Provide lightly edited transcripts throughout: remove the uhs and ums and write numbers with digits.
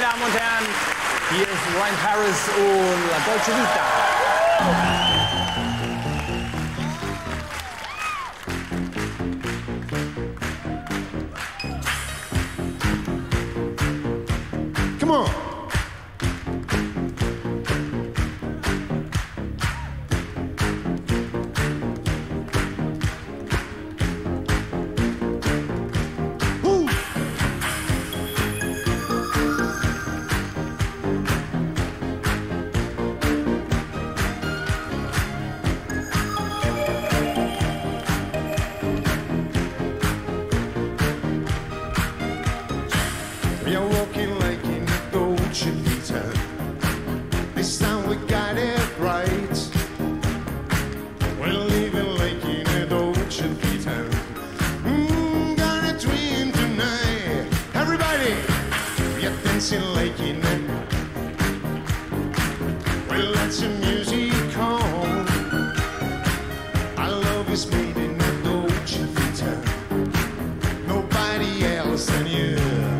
Damen und Herren, hier ist Ryan Paris und La Dolce Vita. Come on. We are walking like in the Dolce Vita. This time we got it right. We're living like in a Dolce Vita. Got a dream tonight. Everybody, we are dancing like in a. Well, let's the music on. Our love is made in a Dolce Vita. Nobody else than you.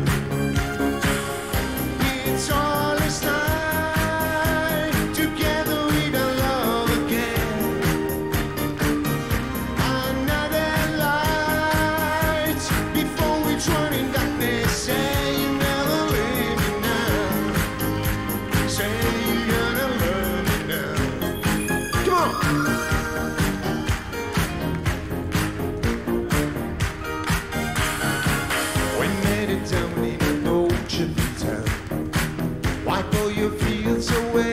Down in a Dolce Vita, wipe all your fears away.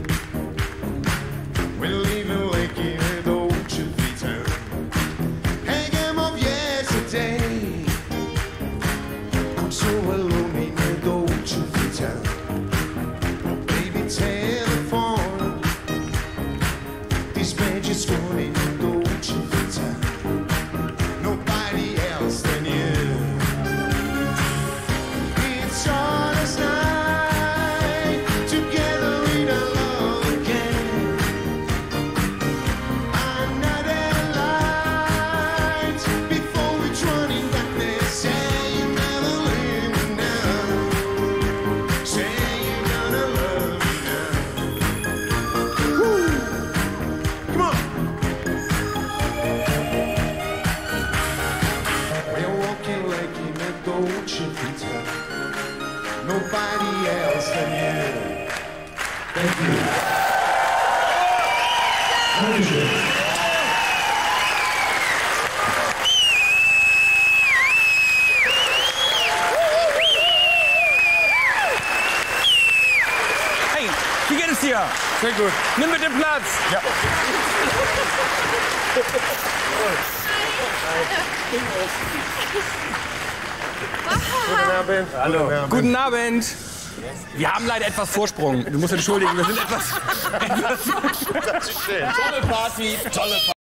We're living like in a Dolce Vita, a game of yesterday. I'm so alone in a Dolce Vita. Baby, telephone, this magic's gone in a Dolce Vita. Nobody else than you. Dolce Vita, nobody else than you. Thank you. Thank you. Hey, wie geht es dir? Sehr gut. Nimm bitte Platz. Ja. Guten Abend. Hallo. Guten Abend. Wir haben leider etwas Vorsprung. Du musst entschuldigen, wir sind etwas Das ist schön. Tolle Party, tolle Party.